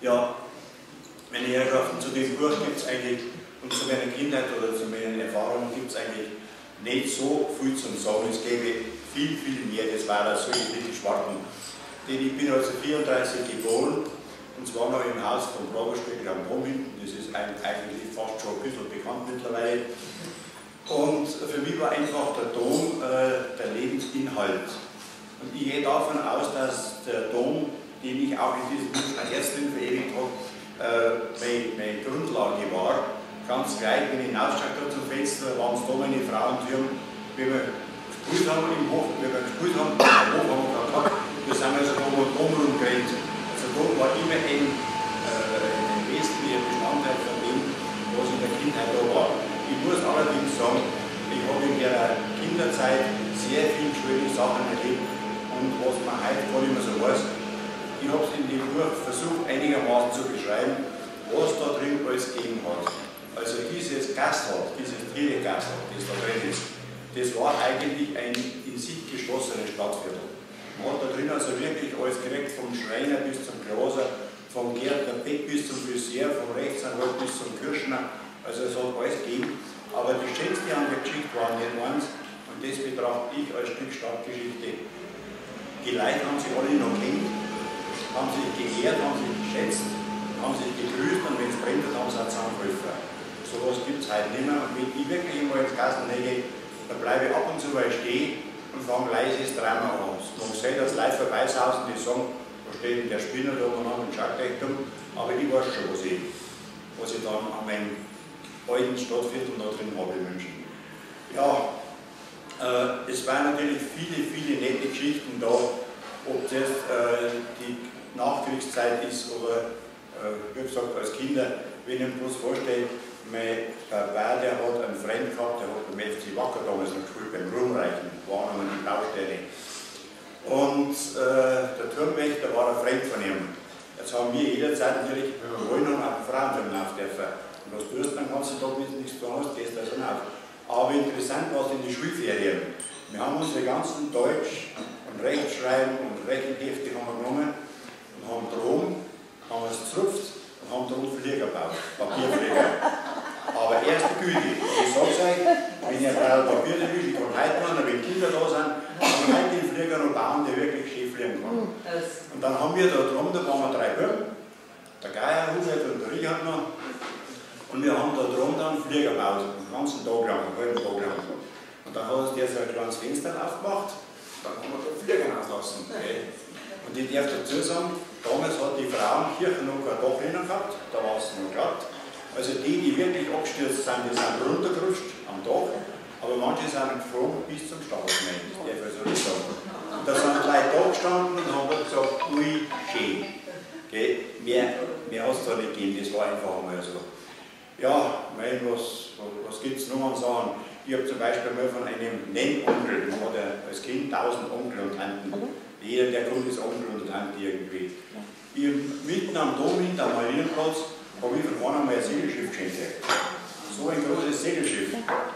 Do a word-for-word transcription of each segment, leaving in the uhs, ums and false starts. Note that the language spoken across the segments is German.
Ja, meine Herrschaften, zu dem Buch gibt es eigentlich, und zu meiner Kindheit oder zu meinen Erfahrungen gibt es eigentlich nicht so viel zum Sagen. Es gäbe viel, viel mehr, das war das solche wirklich Schwarten. Denn ich bin also vierunddreißig geboren, und zwar noch im Haus von Braberstöckl am Dom hinten. Das ist eigentlich fast schon ein bisschen bekannt mittlerweile. Und für mich war einfach der Dom äh, der Lebensinhalt. Und ich gehe davon aus, dass der Dom, den ich auch in diesem Buch als Ärztin verewigt habe, äh, meine, meine Grundlage war. Ganz gleich, wenn ich hinausgeschaut habe zum Fenster, waren es da meine Frauentüren, wie wir gespielt haben im Hof, wie wir gespielt haben, im Hof haben wir gehabt, wir sind also da mal drumherum gerannt. Also da war immer ein, äh, ein wesentlicher Bestandteil von dem, was in der Kindheit da war. Ich muss allerdings sagen, ich habe in der Kinderzeit sehr viele schöne Sachen erlebt und was man heute gar nicht mehr so weiß. Ich habe es in dem Buch versucht einigermaßen zu beschreiben, was da drin alles gegeben hat. Also dieses Gasthaus, dieses Triele-Gasthaus, das da drin ist, das war eigentlich ein in sich geschlossenes Stadtviertel. Man hat da drin also wirklich alles gekriegt, vom Schreiner bis zum Glaser, vom Gärtner Beck bis zum Friseur, vom Rechtsanwalt bis zum Kirschner, also es hat alles gegeben. Aber das Schönste an der Geschichte war nicht eins, und das betrachte ich als Stück Stadtgeschichte. Die Leute haben sich alle noch kennt, haben sich geehrt, haben sich geschätzt, haben sich gegrüßt, und wenn es brennt, haben sie auch zusammengeholfen. So etwas gibt es heute nicht mehr. Und wenn ich wirklich immer ins Gassen gehe, dann bleibe ich ab und zu mal stehen und fange leises Drama an. Man sieht, dass Leute vorbeisausen, die sagen, da steht der Spinner da und schaut gleich dumm, aber ich weiß schon, was ich, was ich dann an meinem alten Stadtviertel da drin habe in München. Ja, äh, es waren natürlich viele, viele nette Geschichten da, ob das äh, die Nachkriegszeit ist oder, äh, wie gesagt, als Kinder, wenn ich mir bloß vorstelle, mein Papa, der hat einen Freund gehabt, der hat beim F C Wacker damals noch gespielt, beim Ruhmreichen, waren wir die Baustelle. Und äh, der Turmwächter war ein Freund von ihm. Jetzt haben wir jederzeit natürlich, wenn wir wollen, noch einen Frauenturm auf dürfen. Und was tust du, dann kannst du da nichts tun, hast, gehst also auf. Aber interessant war es in die Schulferien. Wir haben unsere ganzen Deutsch- und Rechtschreiben und Rechenhefte haben wir genommen und haben drum, haben es gezupft und haben drum Flieger gebaut, Papierflieger. Aber erste Güte, ich sag's euch, wenn ihr ein Papier erwischt, ich kann heute noch, wenn Kinder da sind, kann ich heute den Flieger noch bauen, der wirklich schön fliegen kann. Und dann haben wir da drum, da waren wir drei Buben, der Geier, Hubert und der Richard noch, und wir haben da drum dann Flieger gebaut, den ganzen Tag lang, den halben Tag lang. Und dann hat uns der so ein kleines Fenster aufgemacht, dann haben wir da Flieger auslassen. Okay. Und ich darf dazu sagen, damals hat die Frauenkirche noch kein Dach drinnen gehabt, da war es noch glatt. Also die, die wirklich abgestürzt sind, die sind runtergerutscht am Dach, aber manche sind geflogen bis zum Staatsmann, das darf ich so nicht sagen. Und da sind Leute da gestanden und haben gesagt, ui, schön. Okay. Mehr, mehr hat es da nicht gegeben, das war einfach einmal so. Ja, mein, was, was gibt es noch an Sachen? Ich habe zum Beispiel mal von einem Nennonkel, man hat ja als Kind tausend Onkel und Tanten. Jeder, der kommt, ist Onkel und Tante irgendwie. Ich mitten am Dom hinter am Marienplatz habe ich von einem mal ein Segelschiff geschenkt. So ein großes Segelschiff.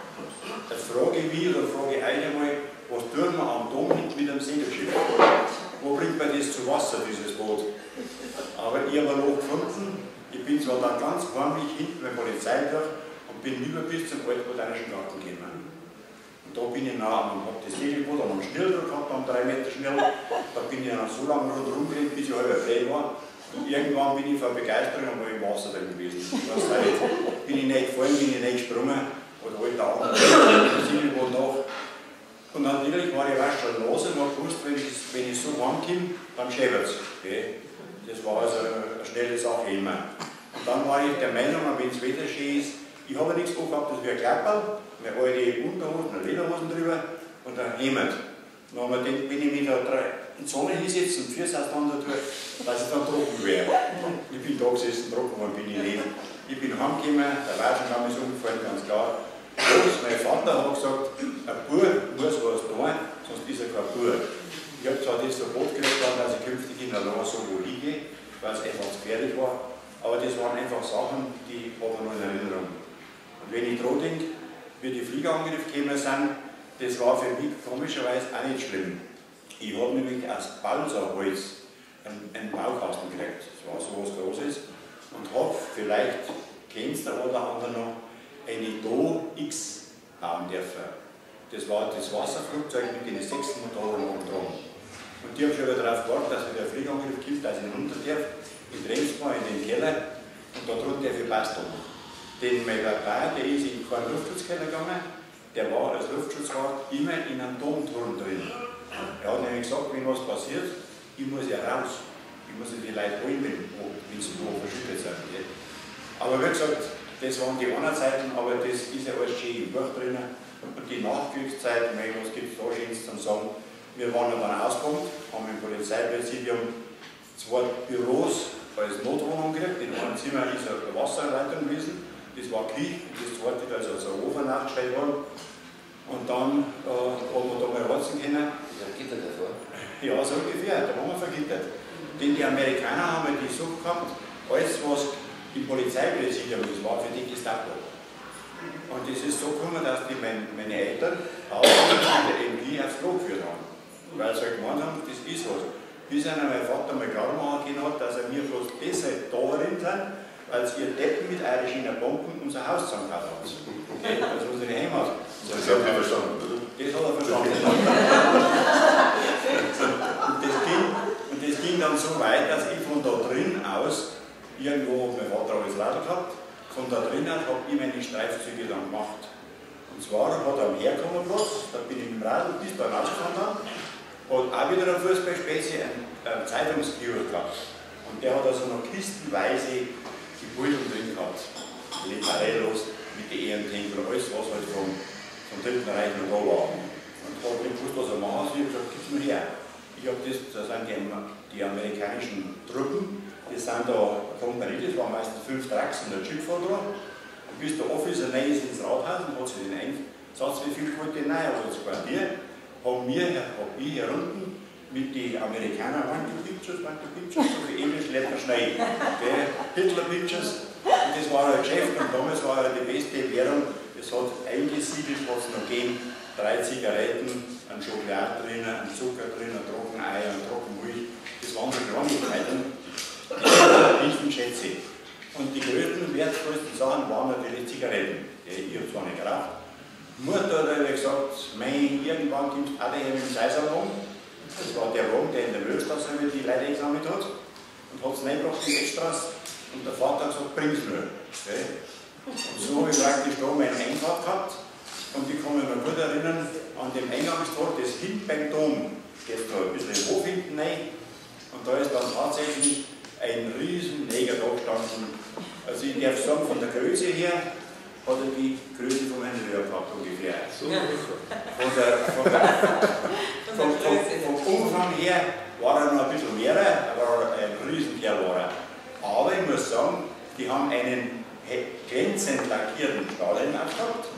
Da frage ich mich oder frage ich euch einmal, was tun wir am Dom hinten mit einem Segelschiff? Wo bringt man das zu Wasser, dieses Boot? Aber ich habe noch gefunden, ich bin zwar dann ganz heimlich hinten beim Polizei durch und bin über bis zum Altbotanischen Garten gekommen. Und da bin ich nach, ich habe das Segelboot am Schnell gehabt, am drei Meter schnell, da bin ich dann so lange rundherum gerannt, bis ich halb frei war. Und irgendwann bin ich vor Begeisterung einmal im Wasser drin gewesen. Ich weiß nicht, bin ich nicht gefallen, bin ich nicht gesprungen oder halt da oben das Segelboot nach. Und natürlich war ich auch schon los und habe gewusst, wenn ich, wenn ich so heimkomme, dann schäbert es. Okay? Das war also eine schnelle Sache immer. Und dann war ich der Meinung, wenn das Wetter schön ist, ich habe nichts gehabt, das wäre Klapperl, meine alte Unterhosen und Lederhosen drüber und ein Hemd. Dann haben wir gedacht, wenn ich mich da in die Sonne hinsetze und Füße auseinander tue, dass ich dann trocken wäre. Ich bin da gesessen, trocken war bin ich nicht. Ich bin heimgekommen, der Waschenkamm ist umgefallen, ganz klar. Bloß mein Vater hat gesagt, ein Bub muss was tun, sonst ist er kein Bub. Ich habe zwar das Verbot gekriegt, dass ich künftig in der Lage so wo liege, weil es einfach zu gefährlich war, aber das waren einfach Sachen, die habe ich noch in Erinnerung. Und wenn ich daran denke, wie die Fliegerangriffe gekommen sind, das war für mich komischerweise auch nicht schlimm. Ich habe nämlich aus Balsaholz einen, einen Baukasten gekriegt. Das war so was Großes. Und habe, vielleicht kennst der oder andere noch, eine Do X bauen dürfen. Das war das Wasserflugzeug mit den sechs Motoren oben drum. Und die haben schon wieder darauf gewartet, dass wieder ein Fliegerangriff gibt, dass ich runter darf, in Remsmar, in den Keller, und da drunter darf ich basteln. Den mein Papa, der ist in keinen Luftschutzkeller gegangen, der war als Luftschutzwart immer in einem Domturm drin. Er hat nämlich gesagt, wenn was passiert, ich muss ja raus. Ich muss ja die Leute holen, wenn sie wo verschüttet sind. Aber wie gesagt, das waren die anderen Zeiten, aber das ist ja alles schön im Buch drin. Und die Nachkriegszeit, was gibt es da Schönes zum Sagen? Wir waren ja dann ausgekommen, haben im Polizeipräsidium zwei Büros als Notwohnung gekriegt. In einem Zimmer ist eine Wasserleitung gewesen, das war Krieg, das zweite da ist also ein Ofen nachgestellt worden. Und dann äh, haben wir da mal ratzen können. Ja, gittert davor? Ja, so ungefähr, da haben wir vergittert. Denn die Amerikaner haben ja die Sucht gehabt, alles was im Polizeipräsidium ist, war für die Gestapo. Und es ist so gekommen, dass die mein, meine Eltern auch in der M G aufs Klo geführt haben. Weil sie halt gemeint haben, das ist was. Bis einer mein Vater mal klar machen können hat, dass er mir bloß deshalb da drin sind, weil sie ihr Deppen mit irischen Bomben unser Haus zusammengehauen haben. Okay, also unsere Heimat. Das hat er verstanden, oder? Das hat er verstanden. und, das ging, und das ging dann so weit, dass ich von da drin aus, irgendwo hat mein Vater alles Radl gehabt, von da drinnen habe ich meine Streifzüge dann gemacht. Und zwar hat er am Herkommenplatz, da bin ich mit dem Radl bis da rausgefahren, hat auch wieder ein Fußballspäße einen, einen Zeitungskiosk gehabt. Und der hat also noch kistenweise die Bullen drin gehabt. Leparellos mit den Ehrentängeln, alles was halt vom, vom Dritten Reich noch da war. Und hat nicht gewusst, was er machen soll. Ich habe gesagt, gib's mir her. Ich habe das, das sind die, die amerikanischen Truppen, die sind da eine Kompanie, das waren meistens fünf Trucks und ein Schifffahr da. Und bis der Officer neu ist ins Rathaus und hat sich den Einsatz, wie viel wollte ich rein, aber das Quartier, haben wir, hab ich hier unten mit den Amerikanern want to pictures, want to pictures, so wie Englisch Letter Schnee. Hitler Pictures, und das war ein Geschäft und damals war ja die beste Währung, es hat eingesiedelt, was es noch gegeben, drei Zigaretten, ein Schokolade drin, ein Zucker drin, ein Trockenei, ein Trockenmilch, das waren so Kleinigkeiten, die Schätze. Und die größten, wertvollsten Sachen waren natürlich Zigaretten. Ich habe zwar nicht geraucht. Mutter hat aber gesagt, mein, irgendwann gibt es auch der mit dem Seisalon. Das war der Wagen, der in der Müllstraße die Leute eingesammelt hat. Und hat es reingebracht in die Extras. Und der Vater hat gesagt, bring's nur. Okay. Und so habe ich praktisch da meine Einfahrt gehabt. Und ich kann mich noch gut erinnern an dem Eingangstor, das hinten beim Dom. Geht da ein bisschen im Hof hinten rein. Und da ist dann tatsächlich ein riesen Neger da gestanden. Also ich darf sagen, von der Größe her hat er die Größe von einem Röhr gehabt ungefähr. So. Von der, von der, vom, vom, vom Umfang her war er noch ein bisschen mehr, aber ein Riesenkerl war er. Aber ich muss sagen, die haben einen glänzend lackierten Stahlhelm gehabt,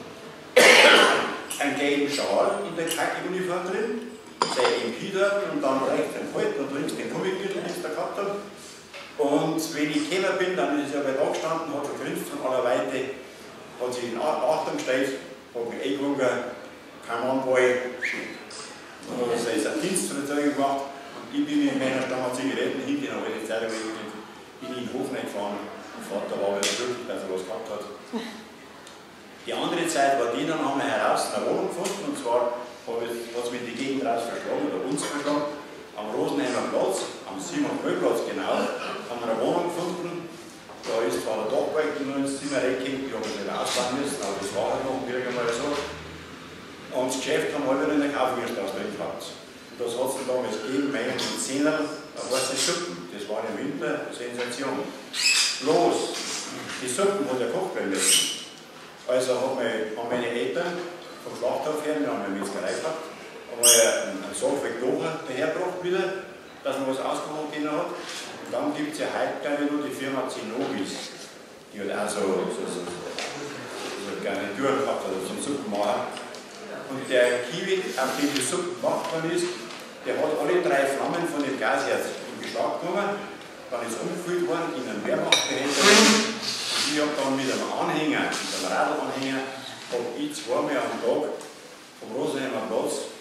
einen gelben Schal in der Kacke-Uniform drin, sein M P dort und dann rechts den Halt und links den Gummigürtel, den ich da gehabt habe. Und wenn ich gekommen bin, dann ist er bei da gestanden, hat gegrinst von aller Weite, hat sich in Achtung gestellt, hat mich eingewunken, kein Mann boy, shit. Dann hat er seine Dienstverträge gemacht und ich bin mit meiner Stange Zigaretten hinten, aber die Zeit bin ich in den Hof reingefahren. Mein Vater war wieder glücklich, dass er was gehabt hat. Die andere Zeit war die, dann haben wir heraus eine Wohnung gefunden, und zwar hat es mit die Gegend raus verschlagen, oder uns verschlagen, am Rosenheimer Platz, am Simon-Böll-Platz genau, haben wir eine Wohnung gefunden. Da ist zwar der Dachbalken nur ins Zimmer reingekommen, ich habe es nicht ausbauen müssen, aber das war halt noch irgendwann so. Und das Geschäft haben wir alle in der Kaufwirtschaft drin gehabt. Und das hat es dann damals gegeben, meinen mit Zehner, da war es die Suppen. Das war im Winter eine Sensation. Bloß, die Suppen hat er kocht werden müssen. Also haben meine Eltern vom Schlachthof her, wir haben eine Metzgerei gehabt, haben wir einen Sack Vektoren dahergebracht wieder, dass man was ausgeholt hat. Und dann gibt es ja heute, glaube ich, nur die Firma Zenobis, die hat auch so, so, so, so Garnituren gehabt, also zum Suppenmacher. Und der Kiwi, auf dem die Suppe gemacht worden ist, der hat alle drei Flammen von dem Gasherz in Beschlag genommen, dann ist umgefüllt worden in einen Wehrmachtbehälter. Und ich habe dann mit einem Anhänger, mit einem Radlanhänger, habe ich zweimal am Tag vom Rosenheimer Platz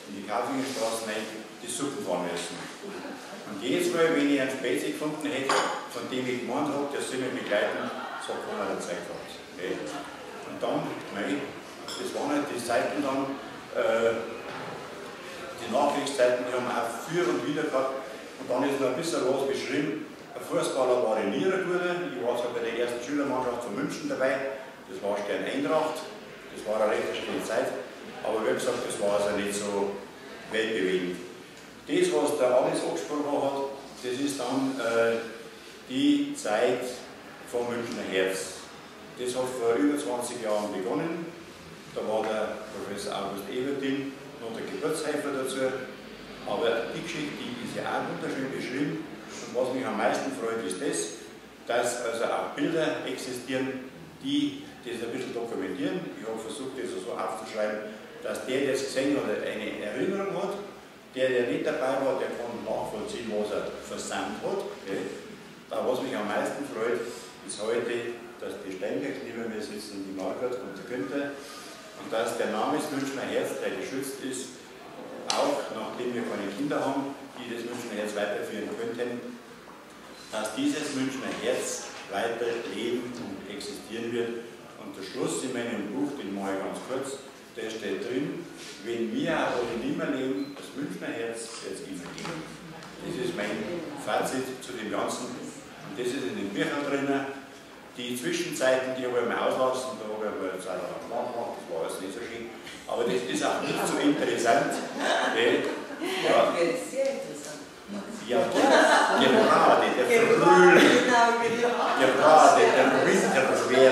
in die Kaufingenstraße rein, die Suppen fahren müssen. Und jedes Mal, wenn ich einen Spätzle gefunden hätte, von dem ich gemeint habe, der soll mich begleiten, so hat keiner Zeit gehabt. Okay. Und dann, nein, das waren halt die Zeiten dann, äh, die Nachkriegszeiten, die haben auch für und wieder gehabt. Und dann ist noch ein bisschen was beschrieben. Ein Fußballer war in Niedergude, ich war zwar bei der ersten Schülermannschaft von München dabei, das war Stern Eintracht, das war eine recht schöne Zeit, aber wie gesagt, das war also nicht so weltbewegend. Das, was der Alex angesprochen hat, das ist dann äh, die Zeit vom Münchner Herz. Das hat vor über zwanzig Jahren begonnen. Da war der Professor August Ebertin noch der Geburtshelfer dazu. Aber die Geschichte, die ist ja auch wunderschön beschrieben. Und was mich am meisten freut, ist das, dass also auch Bilder existieren, die das ein bisschen dokumentieren. Ich habe versucht, das so aufzuschreiben, dass der, der es gesehen hat, eine Erinnerung hat. Der, der nicht dabei war, der kann nachvollziehen, was er versandt hat. Okay. Da, was mich am meisten freut, ist heute, dass die Steinbergs neben mir sitzen, die Margot und der Günther, und dass der Name des Münchner Herz, der geschützt ist, auch nachdem wir keine Kinder haben, die das Münchner Herz weiterführen könnten, dass dieses Münchner Herz weiter leben und existieren wird. Und der Schluss in meinem Buch, den mache ich ganz kurz, da steht drin, wenn wir aber nicht mehr leben, das Münchner Herz wird es immer geben. Das ist mein Fazit zu dem Ganzen. Und das ist in den Büchern drin. Die Zwischenzeiten, die habe ich mal auslassen, da habe ich aber Zeit lang gemacht, das war alles nicht so schön. Aber das ist auch nicht so interessant. Weil, ja, sehr interessant. Ja, gerade der Frühling, gerade der Winterschwer.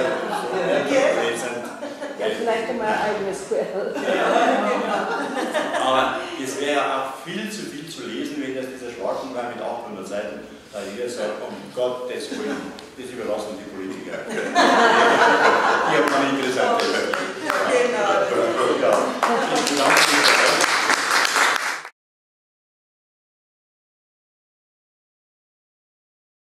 Ja, vielleicht einmal ein eigenes Quell. Aber es wäre auch viel zu viel zu lesen, wenn das dieser Schwarzenbein mit achthundert Seiten, da jeder sagt, um Gottes Willen, das überlassen die Politiker. Die haben keine interessante Welt. Genau. Ja, ich bedanke mich.